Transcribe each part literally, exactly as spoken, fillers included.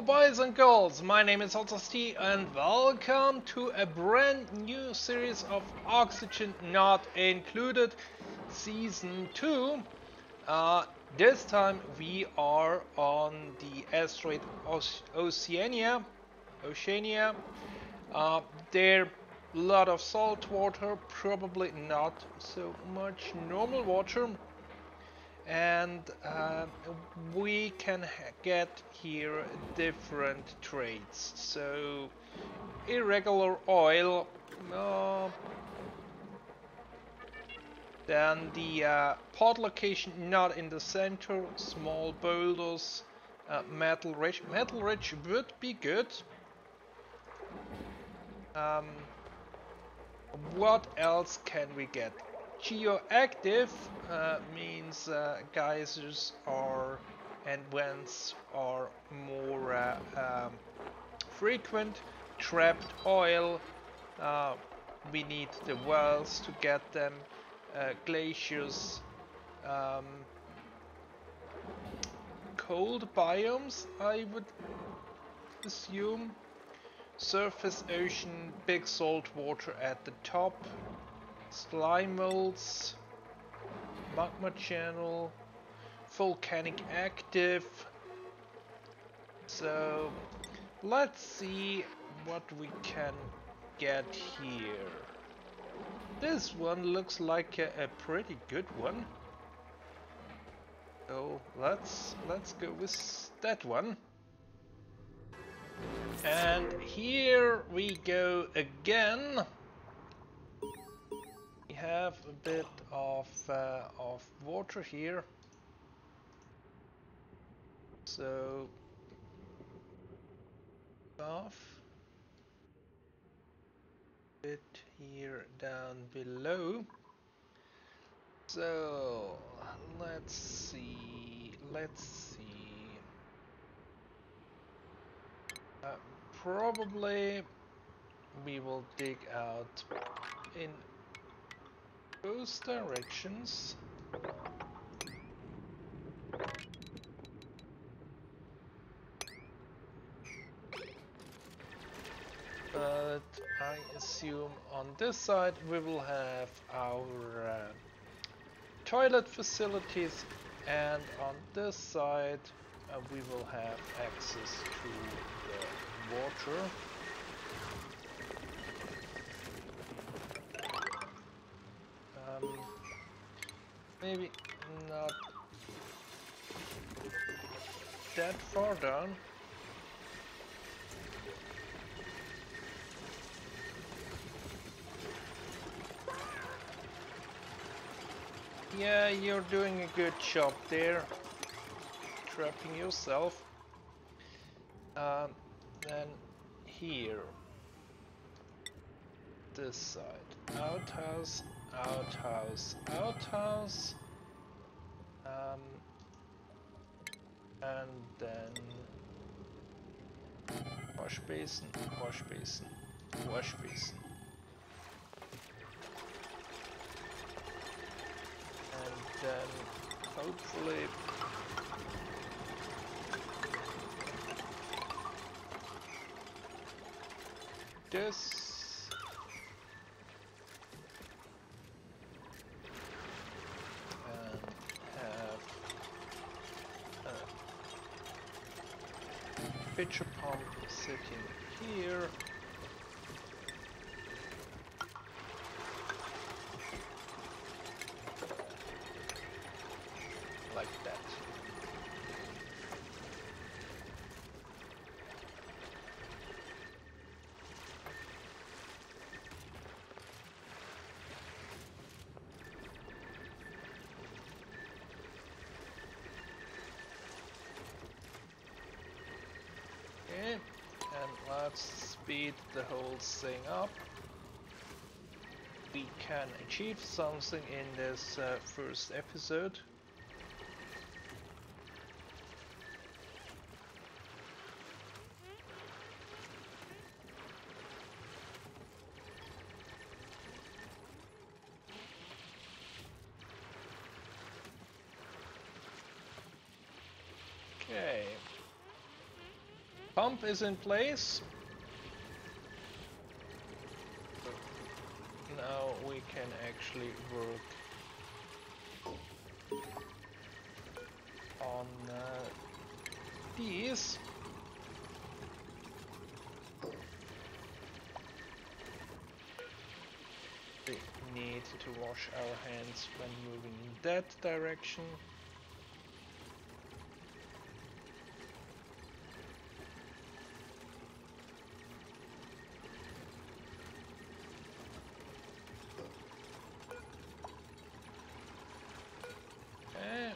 boys and girls, my name is S two E one and welcome to a brand new series of Oxygen Not Included Season two. Uh, this time we are on the asteroid Oceania. Oceania. Uh, there a lot of salt water, probably not so much normal water. And uh, we can get here different traits. So irregular oil, uh, then the uh, pod location not in the center, small boulders, uh, metal rich. Metal rich would be good. Um, what else can we get? Geoactive uh, means uh, geysers are and vents are more uh, um, frequent. Trapped oil, uh, we need the wells to get them. Uh, glaciers, um, cold biomes, I would assume. Surface ocean, big salt water at the top. Slime molds, magma channel, volcanic active. So let's see what we can get here. This one looks like a, a pretty good one. So let's let's go with that one. And here we go again. We have a bit of uh, of water here, so off bit here down below. So let's see, let's see. Uh, probably we will dig out in those directions. But I assume on this side we will have our uh, toilet facilities, and on this side uh, we will have access to the water. Um, maybe not that far down. Yeah, you're doing a good job there, trapping yourself. Um, then here, this side, outhouse, outhouse, outhouse, um, and then wash basin, wash basin, wash basin. And then hopefully this, and have a pitcher pump sitting here. Like that. Okay, and let's speed the whole thing up. We can achieve something in this uh, first episode. Okay. Pump is in place. So now we can actually work on uh, these. We need to wash our hands when moving in that direction. Okay.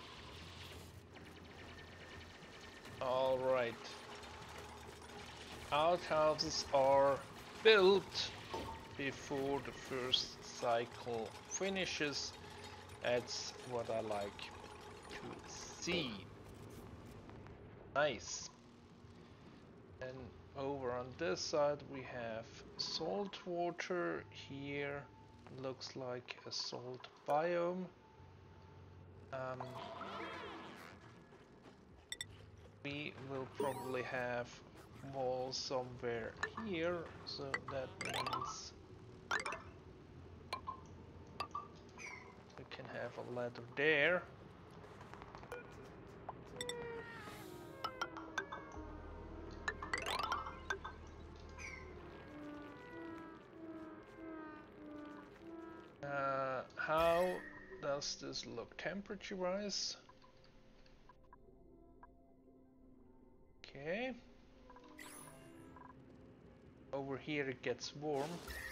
All right. Outhouses are built before the first cycle finishes. That's what I like to see. Nice. And over on this side we have salt water. Here looks like a salt biome. Um, we will probably have walls somewhere here, so that means we can have a ladder there. Uh, how does this look temperature wise? Okay. Over here it gets warm.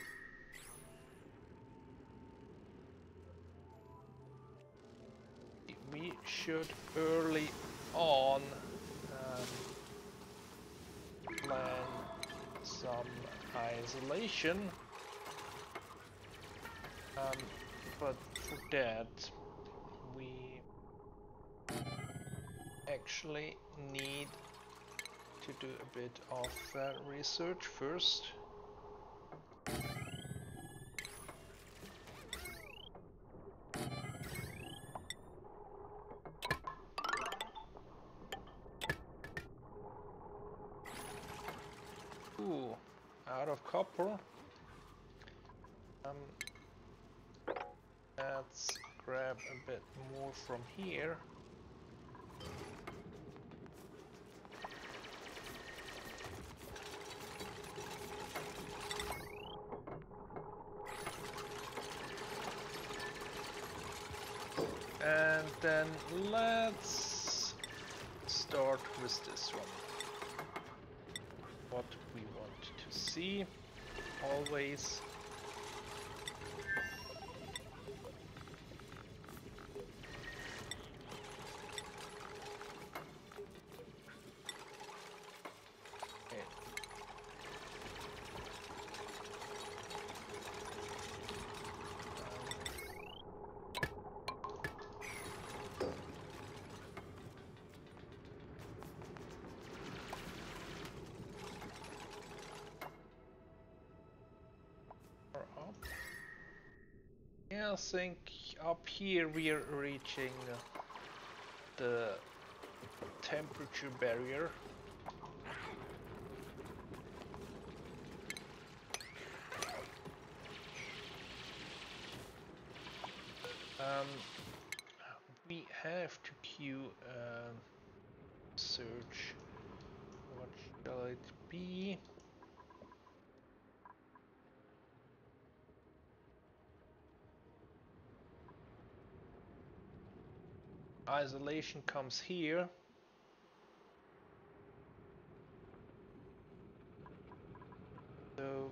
We should early on um, plan some isolation. Um, but for that we actually need to do a bit of uh, research first. Ooh, out of copper. Um, let's grab a bit more from here. And then let's start with this one. What we want to see, always. Okay. Up. Yeah, I think up here we are reaching the temperature barrier. Um, we have to queue uh, search. What shall it be? Isolation comes here. So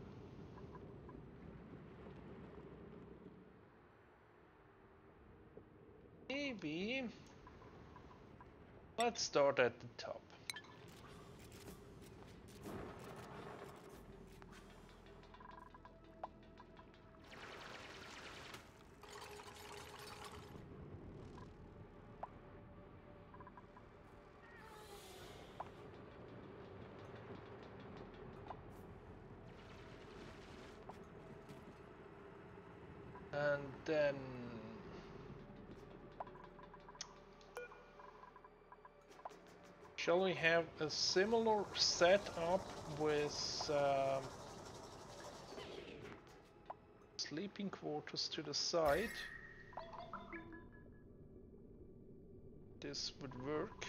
maybe let's start at the top. And then Shall we have a similar setup with um, sleeping quarters to the side? This would work.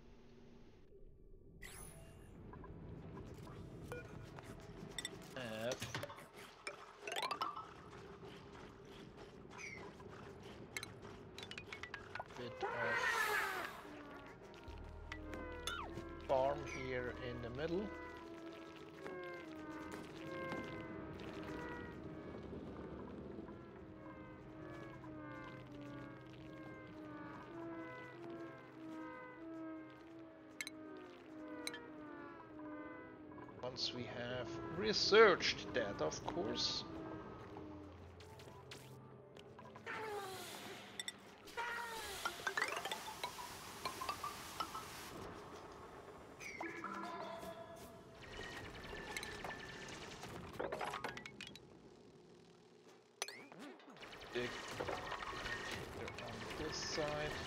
Have bit of farm here in the middle. Once we have researched that, of course. Dig here on this side.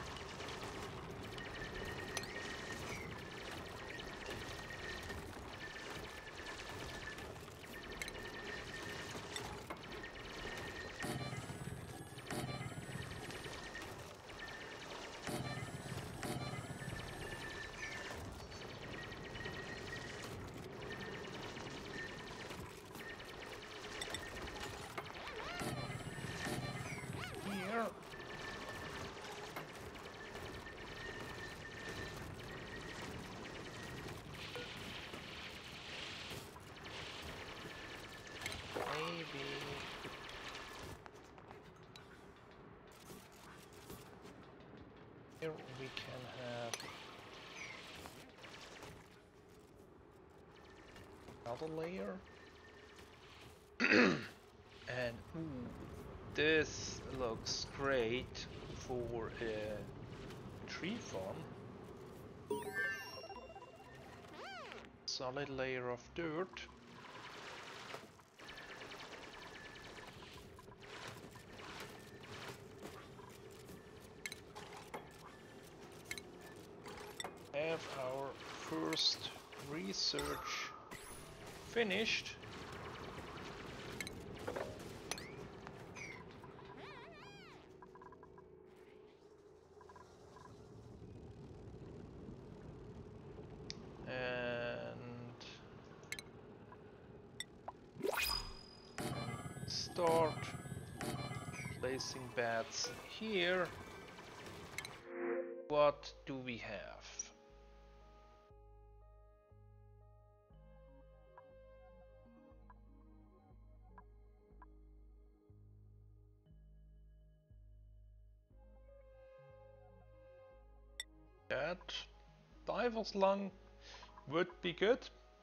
Here. Maybe here we can have another layer. And ooh, this looks great for a tree farm. Solid layer of dirt. Have our first research finished. And start placing bats here. What do we have? That diver's lung would be good.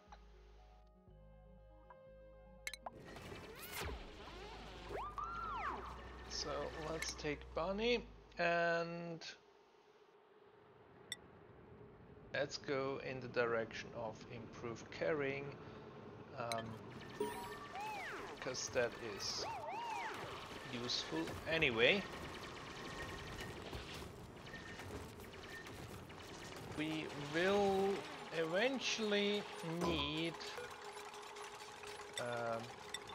So let's take Bunny and let's go in the direction of improved carrying, um, because that is useful anyway. We will eventually need um,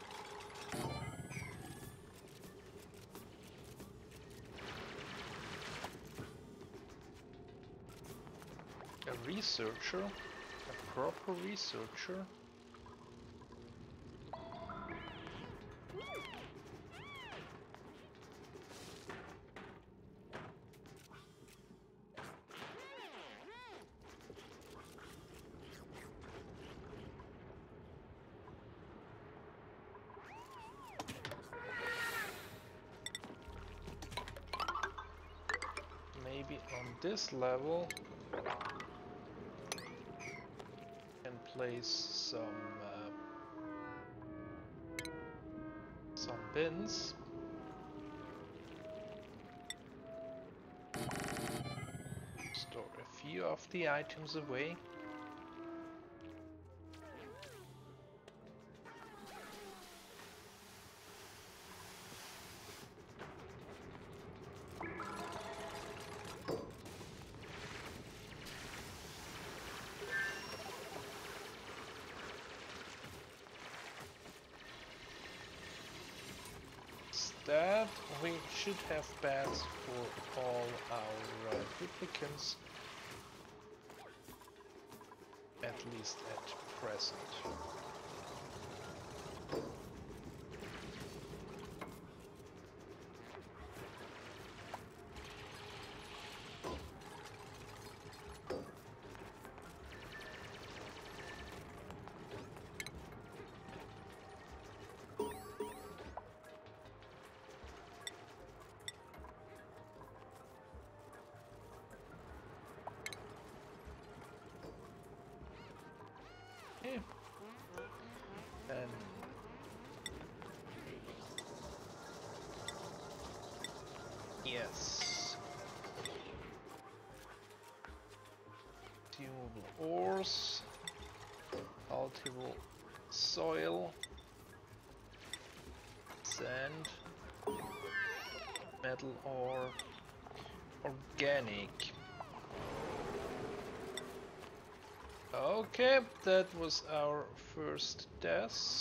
a researcher, a proper researcher. Maybe on this level can place some uh, some bins. Store a few of the items away. fix that. We should have beds for all our uh, duplicants, at least at present. And yes, tunable ores, cultivable soil, sand, metal ore, organic. Okay, that was our first death.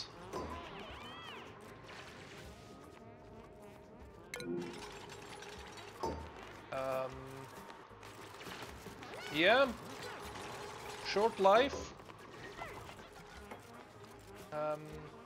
Um, yeah, short life. Um,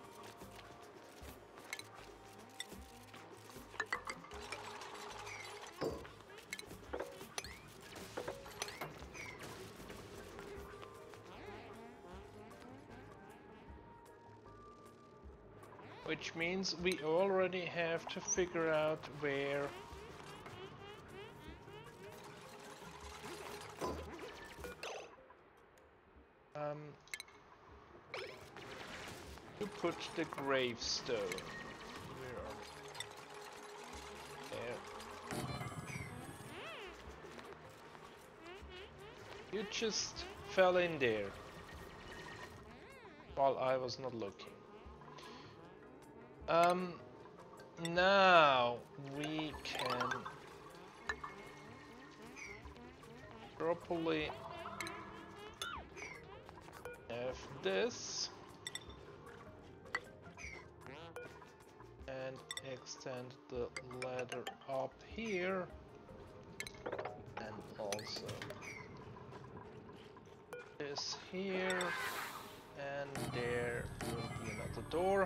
which means we already have to figure out where um, to put the gravestone. Where are we? There. You just fell in there while I was not looking. Um, now we can properly have this and extend the ladder up here, and also this here, and there will be another door.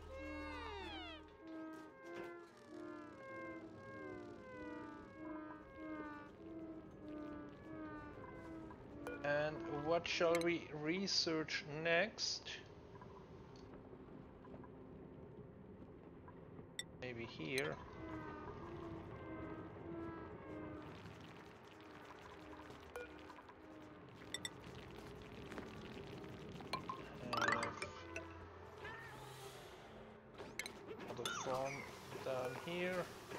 And what shall we research next? Maybe here. Have another farm down here.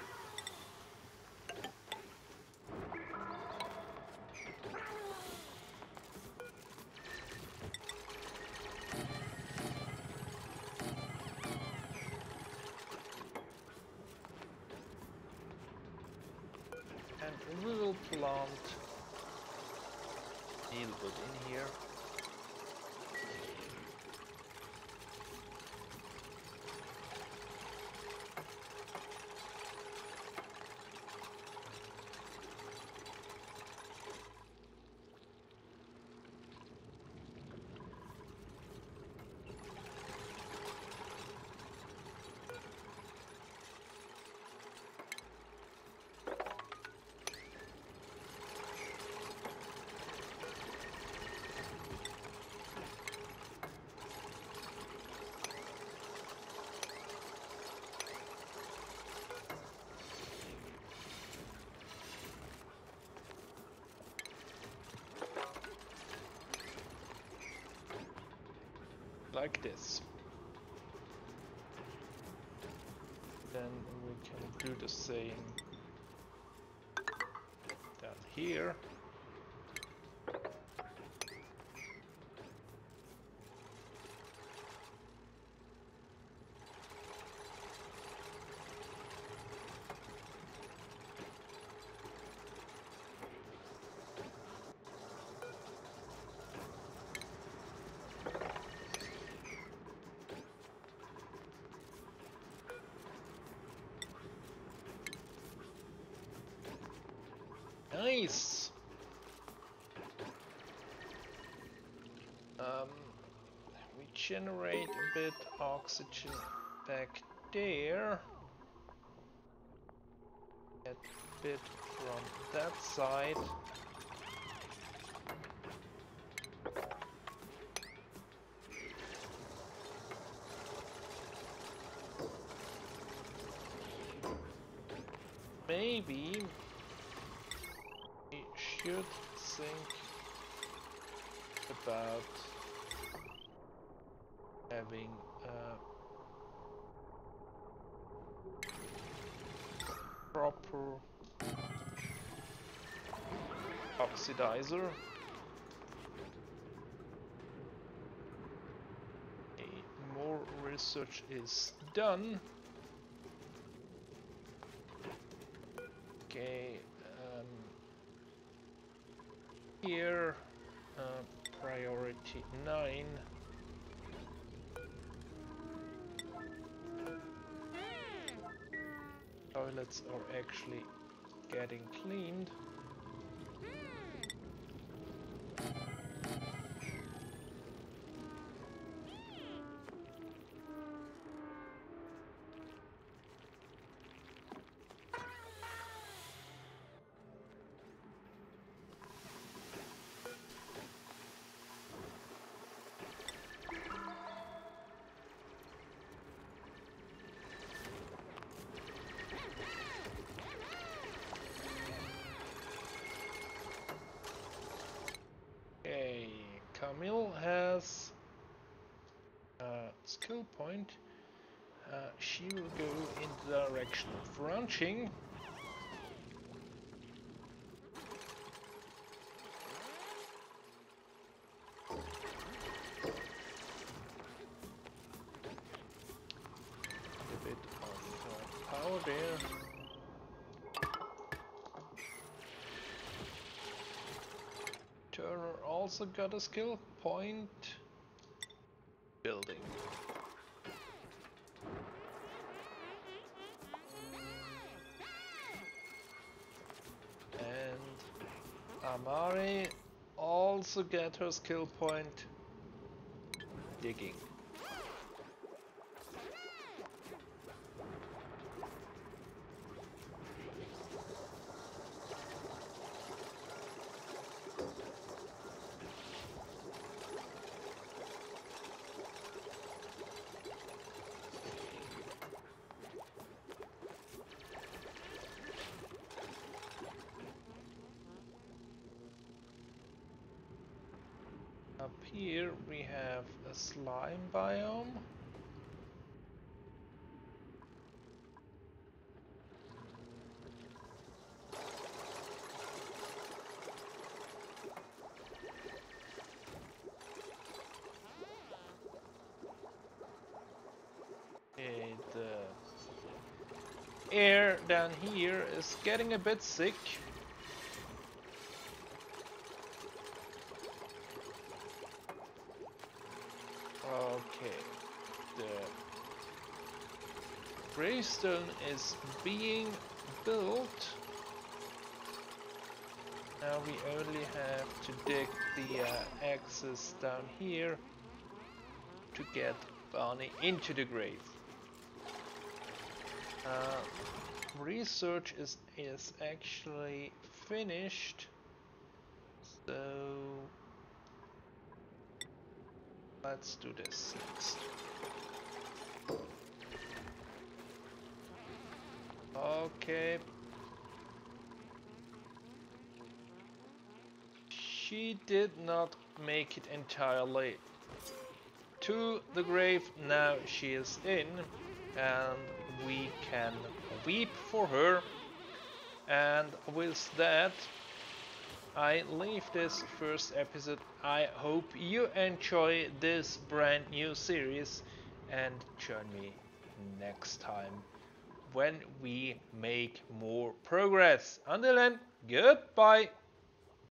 We will plant needlewood in here. Like this. Then we can do the same down here. Um, we generate a bit oxygen back there. Get a bit from that side. Maybe we should think about having a proper oxidizer. Okay, more research is done. Okay, um, here uh, priority nine. Toilets are actually getting cleaned. Okay, Camille has a skill point. Uh, she will go in the direction of ranching. A bit of uh, power there. Turner also got a skill point. Building. And Amari also get her skill point. Digging. Up here we have a slime biome. Okay, the air down here is getting a bit sick. Okay, the gravestone is being built. Now we only have to dig the uh, axis down here to get Barney into the grave. Uh, research is, is actually finished, so let's do this next. Okay. She did not make it entirely to the grave. Now she is in, and we can weep for her. And with that, I leave this first episode. I hope you enjoy this brand new series and join me next time when we make more progress. Until then, goodbye.